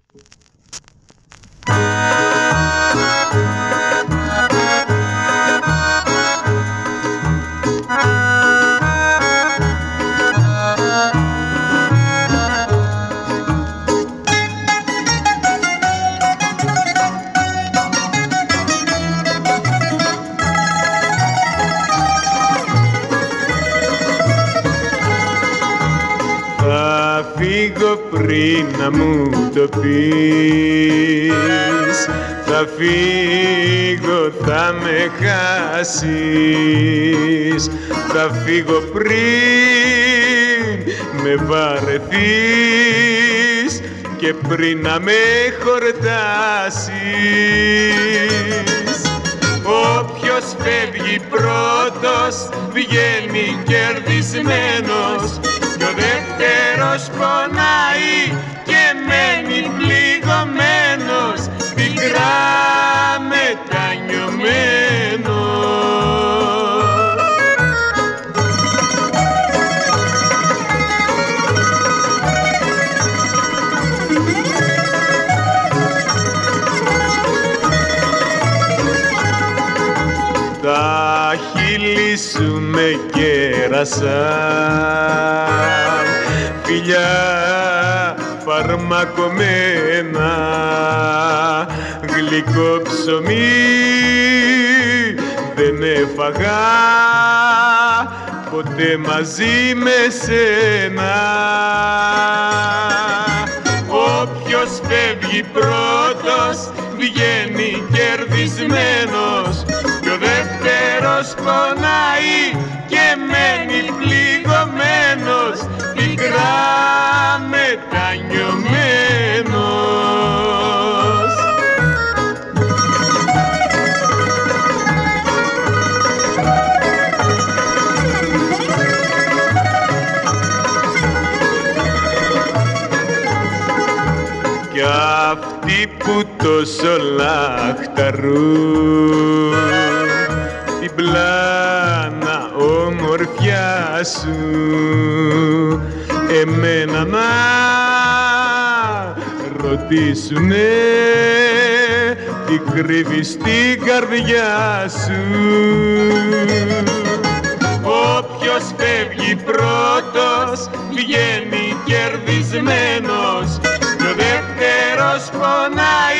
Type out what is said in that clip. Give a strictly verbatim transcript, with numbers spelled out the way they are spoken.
Θα φύγω πριν να μου το πεις, θα φύγω, θα με χάσεις, θα φύγω πριν με βαρεθείς και πριν να με χορτάσεις. Όποιος φεύγει πρώτος βγαίνει κερδισμένος κι ο δεύτερος πονάει και μένει πληγωμένος, πικρά μετανιωμένος. Τα χείλη σου με κέρασαν, φιλιά φαρμακωμένα, γλυκό ψωμί δεν έφαγα ποτέ μαζί με σένα. Όποιος φεύγει πρώτος βγαίνει κερδισμένος κι ο δεύτερος πονάει και μένει πληγωμένος, πικρά μετανιωμένος. Κι αυτοί που τόσο λαχταρούν την πλάνα ομορφιά σου, εμένα να ρωτήσουνε τι κρύβεις στην καρδιά σου. Όποιος φεύγει πρώτος βγαίνει κερδισμένος κι ο δεύτερος πονάει